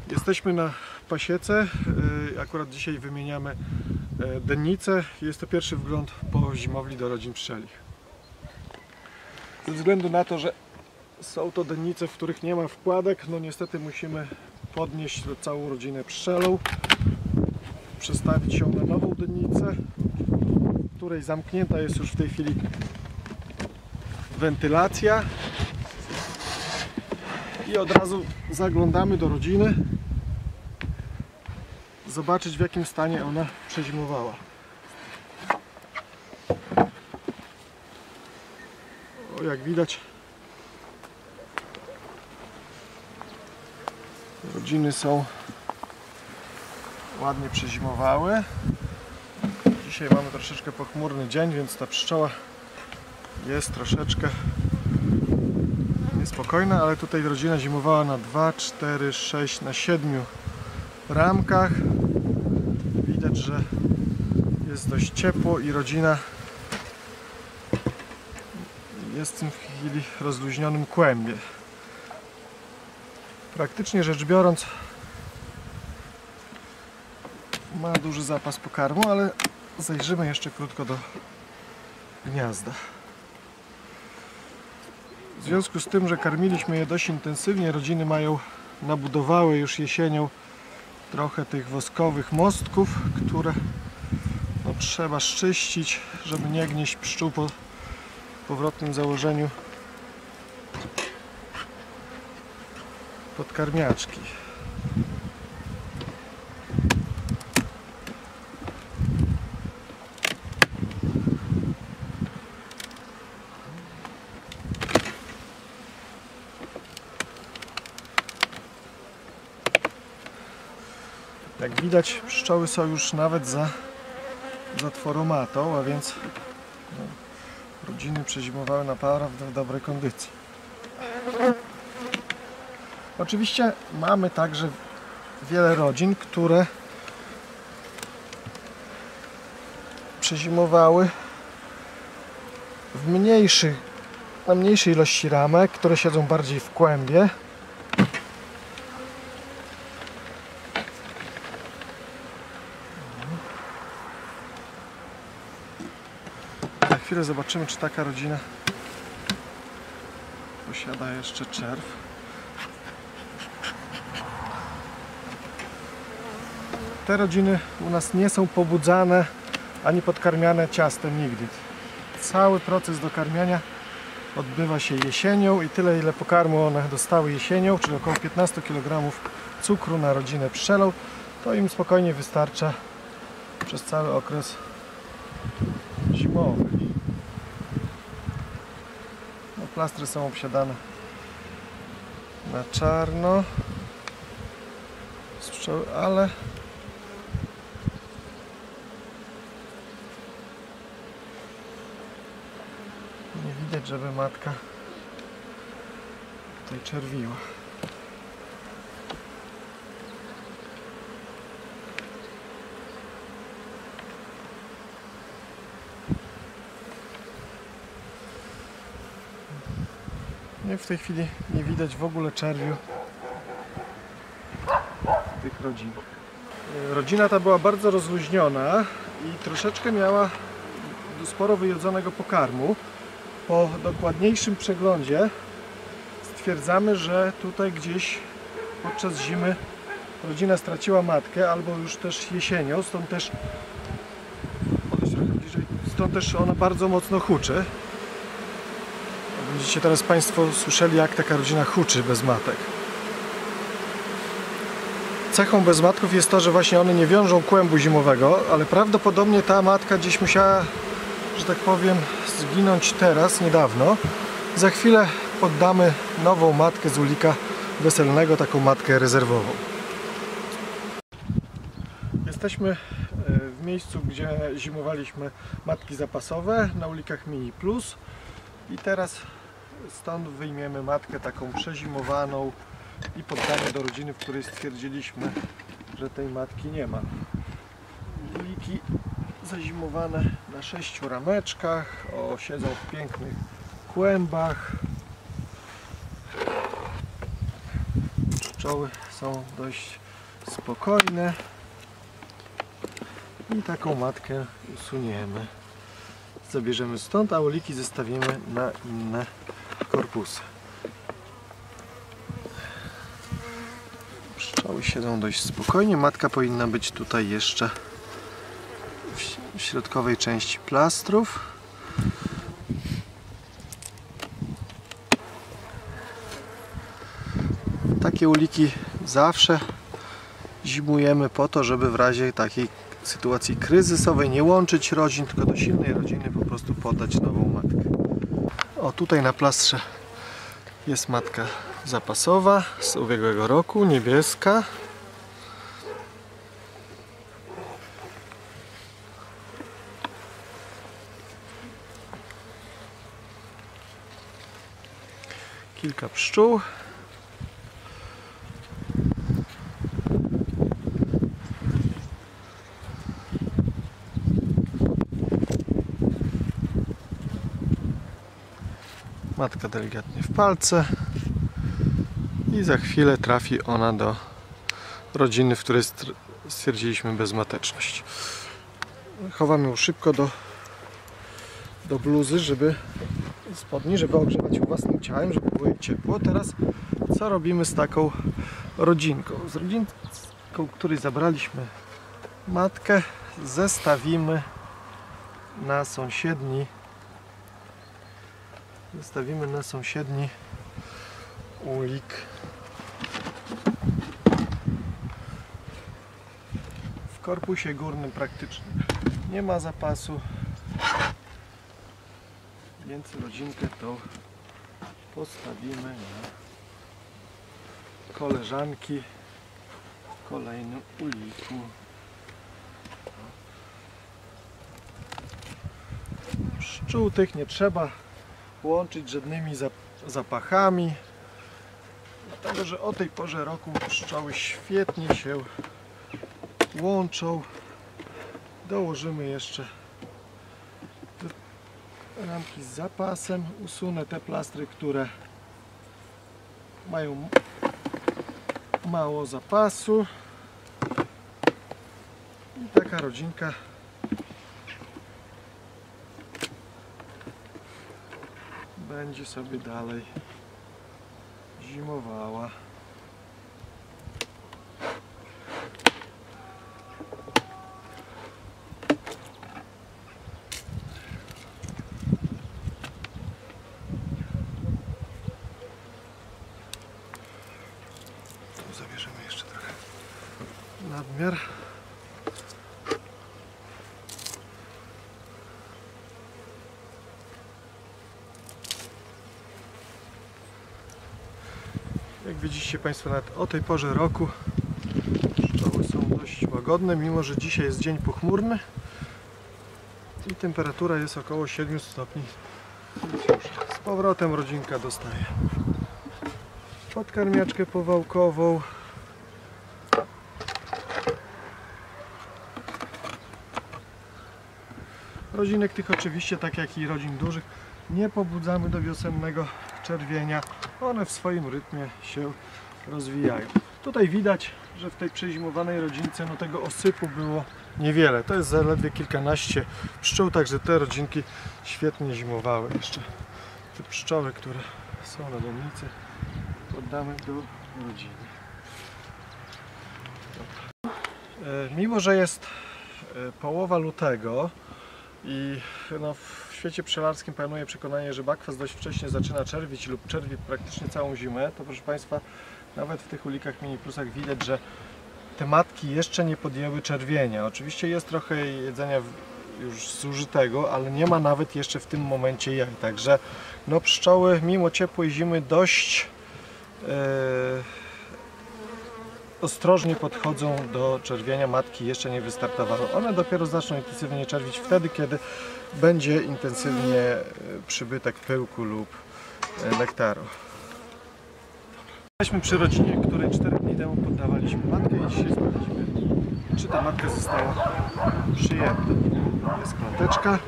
Jesteśmy na pasiece, akurat dzisiaj wymieniamy dennicę. Jest to pierwszy wgląd po zimowli do rodzin pszczelich. Ze względu na to, że są to dennice, w których nie ma wkładek, no niestety musimy podnieść całą rodzinę pszczelą, przestawić ją na nową dennicę, w której zamknięta jest już w tej chwili wentylacja. I od razu zaglądamy do rodziny, zobaczyć, w jakim stanie ona przezimowała. O, jak widać, rodziny są ładnie przezimowały. Dzisiaj mamy troszeczkę pochmurny dzień, więc ta pszczoła jest troszeczkę niespokojna, ale tutaj rodzina zimowała na 2, 4, 6, na 7 ramkach. Widać, że jest dość ciepło i rodzina jest w tej chwili w rozluźnionym kłębie. Praktycznie rzecz biorąc, ma duży zapas pokarmu, ale zajrzymy jeszcze krótko do gniazda. W związku z tym, że karmiliśmy je dość intensywnie, rodziny nabudowały już jesienią trochę tych woskowych mostków, które trzeba szczyścić, żeby nie gnieść pszczół po powrotnym założeniu podkarmiaczki. Jak widać, pszczoły są już nawet za zatworomatą, a więc rodziny przezimowały naprawdę w dobrej kondycji. Oczywiście mamy także wiele rodzin, które przezimowały na mniejszej ilości ramek, które siedzą bardziej w kłębie. Za chwilę zobaczymy, czy taka rodzina posiada jeszcze czerw. Te rodziny u nas nie są pobudzane ani podkarmiane ciastem nigdy. Cały proces dokarmiania odbywa się jesienią i tyle, ile pokarmu one dostały jesienią, czyli około 15 kg cukru na rodzinę pszczelą, to im spokojnie wystarcza przez cały okres zimowy. Plastry są obsiadane na czarno z pszczoły, ale nie widać, żeby matka tutaj czerwiła. W tej chwili nie widać w ogóle czerwiu tych rodzin. Rodzina ta była bardzo rozluźniona i troszeczkę miała sporo wyjedzonego pokarmu. Po dokładniejszym przeglądzie stwierdzamy, że tutaj gdzieś podczas zimy rodzina straciła matkę, albo już też jesienią, stąd też ona bardzo mocno huczy. Będziecie teraz Państwo słyszeli, jak taka rodzina huczy bez matek. Cechą bezmatków jest to, że właśnie one nie wiążą kłębu zimowego, ale prawdopodobnie ta matka gdzieś musiała, że tak powiem, zginąć teraz, niedawno. Za chwilę poddamy nową matkę z ulika weselnego, taką matkę rezerwową. Jesteśmy w miejscu, gdzie zimowaliśmy matki zapasowe na ulikach Mini Plus i teraz stąd wyjmiemy matkę taką przezimowaną i poddamy do rodziny, w której stwierdziliśmy, że tej matki nie ma. Uliki zazimowane na 6 rameczkach, siedzą w pięknych kłębach. Pszczoły są dość spokojne i taką matkę usuniemy. Zabierzemy stąd, a uliki zestawimy na inne korpusy. Pszczoły siedzą dość spokojnie. Matka powinna być tutaj jeszcze w środkowej części plastrów. Takie uliki zawsze zimujemy po to, żeby w razie takiej sytuacji kryzysowej nie łączyć rodzin, tylko do silnej rodziny po prostu podać nową matkę. O, tutaj na plastrze jest matka zapasowa z ubiegłego roku, niebieska. Kilka pszczół. Matka delikatnie w palce i za chwilę trafi ona do rodziny, w której stwierdziliśmy bezmateczność. Chowamy ją szybko do bluzy, spodni, żeby ogrzewać ją własnym ciałem, żeby było jej ciepło. Teraz co robimy z taką rodzinką? Z rodzinką, której zabraliśmy matkę, zestawimy na sąsiedni ulik. W korpusie górnym praktycznie nie ma zapasu, więc rodzinkę tą postawimy na koleżanki w kolejnym uliku. Pszczół tych nie trzeba łączyć żadnymi zapachami, dlatego że o tej porze roku pszczoły świetnie się łączą. Dołożymy jeszcze ramki z zapasem. Usunę te plastry, które mają mało zapasu i taka rodzinka będzie sobie dalej zimowała. Tu zabierzemy jeszcze trochę nadmiar. Jak widzicie Państwo, nawet o tej porze roku pszczoły są dość łagodne, mimo że dzisiaj jest dzień pochmurny i temperatura jest około 7 stopni. Z powrotem rodzinka dostaje podkarmiaczkę powałkową. Rodzinek tych oczywiście, tak jak i rodzin dużych, nie pobudzamy do wiosennego czerwienia. One w swoim rytmie się rozwijają. Tutaj widać, że w tej przezimowanej rodzince tego osypu było niewiele. To jest zaledwie kilkanaście pszczół, także te rodzinki świetnie zimowały. Jeszcze te pszczoły, które są na domnicy, poddamy do rodziny. Mimo że jest połowa lutego i w świecie pszczelarskim panuje przekonanie, że bakwas dość wcześnie zaczyna czerwić lub czerwi praktycznie całą zimę, to proszę Państwa, nawet w tych ulikach Mini Plusach widać, że te matki jeszcze nie podjęły czerwienia. Oczywiście jest trochę jedzenia już zużytego, ale nie ma nawet jeszcze w tym momencie jaj. Także pszczoły mimo ciepłej zimy dość ostrożnie podchodzą do czerwienia. Matki jeszcze nie wystartowały. One dopiero zaczną intensywnie czerwić wtedy, kiedy będzie intensywnie przybytek pyłku lub nektaru. Jesteśmy przy rodzinie, której 4 dni temu poddawaliśmy matkę i dzisiaj sprawdzimy, czy ta matka została przyjęta. Jest klateczka.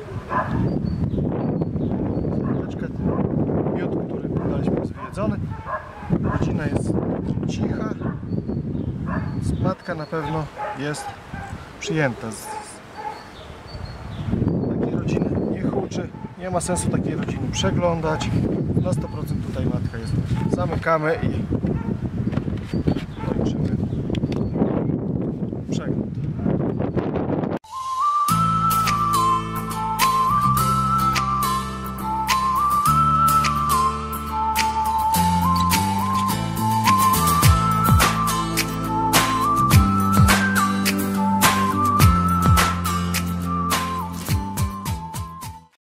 Miód, który poddaliśmy, jest wyjedzony. Rodzina jest cicha. Matka na pewno jest przyjęta. Takiej rodziny nie huczy, nie ma sensu takiej rodziny przeglądać. Na 100% tutaj matka jest. Zamykamy i